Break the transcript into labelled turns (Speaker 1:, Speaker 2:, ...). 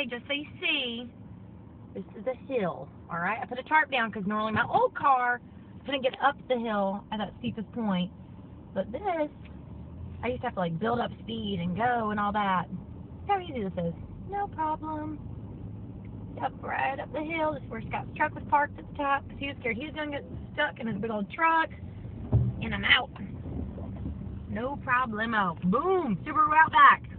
Speaker 1: way, just so you see, this is a hill, all right? I put a tarp down because normally my old car couldn't get up the hill at that steepest point. But this, I used to have to like build up speed and go and all that. See how easy this is. No problem. Yep, right up the hill. This is where Scott's truck was parked at the top because he was scared he was going to get stuck in his big old truck. And I'm out. No problemo. Boom! Subaru Outback.